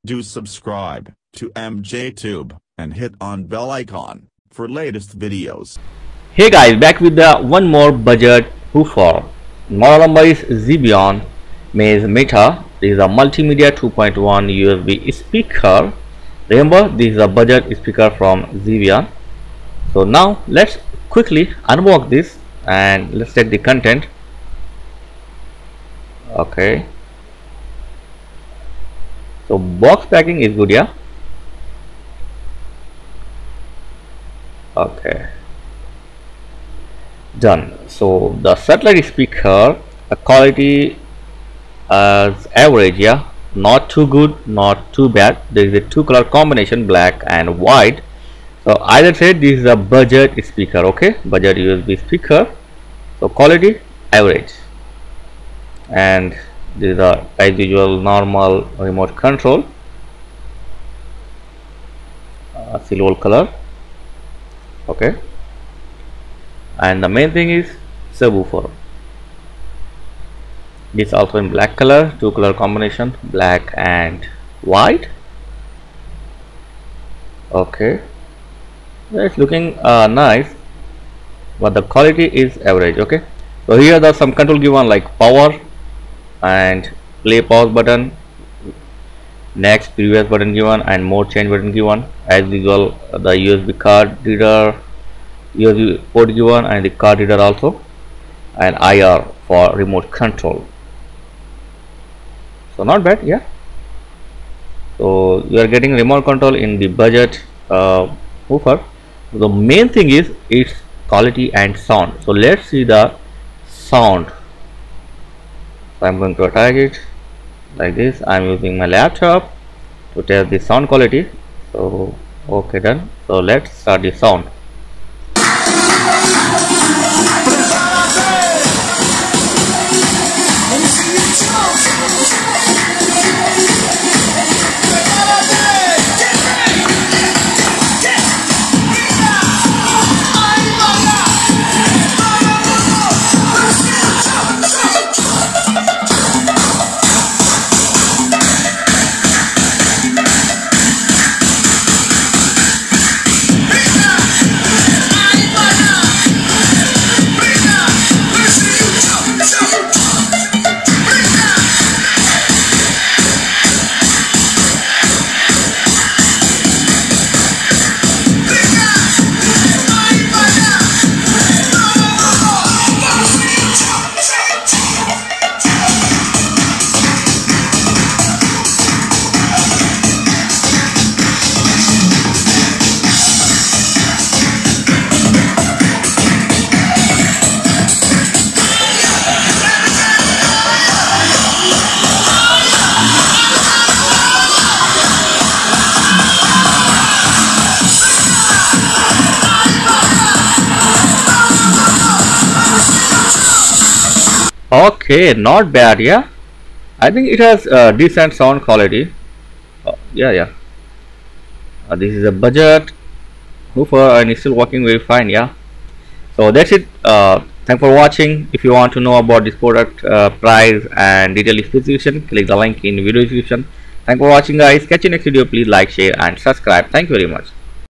Do subscribe to MJTube and hit on bell icon for latest videos. Hey guys, back with the one more budget woofer. Model number is Zebion Maze Meta. This is a multimedia 2.1 USB speaker. Remember, this is a budget speaker from Zebion. So now let's quickly unbox this and let's check the content. Okay, so box packing is good, yeah. Okay, done. So the satellite speaker, the quality is average, yeah, not too good, not too bad. There is a two color combination, black and white. So either say this is a budget speaker, okay, budget USB speaker. So quality average, and this is a as usual normal remote control, silver color, okay, and the main thing is subwoofer. This also in black color, two color combination, black and white. Okay, it's looking nice, but the quality is average. Okay, so here are some control given like power and play pause button, next previous button given, and mode change button given. As usual, the USB card reader, USB port given, and the card reader also, and IR for remote control. So not bad, yeah. So you are getting remote control in the budget woofer. The main thing is its quality and sound. So let's see the sound. So I'm going to attach it like this. I'm using my laptop to test the sound quality. So okay, done. So let's start the sound. Okay, not bad, yeah. I think it has decent sound quality. Yeah. This is a budget woofer and it's still working very fine, yeah. So that's it. Thanks for watching. If you want to know about this product price and detailed specification, click the link in video description. Thanks for watching, guys. Catch you next video. Please like, share and subscribe. Thank you very much.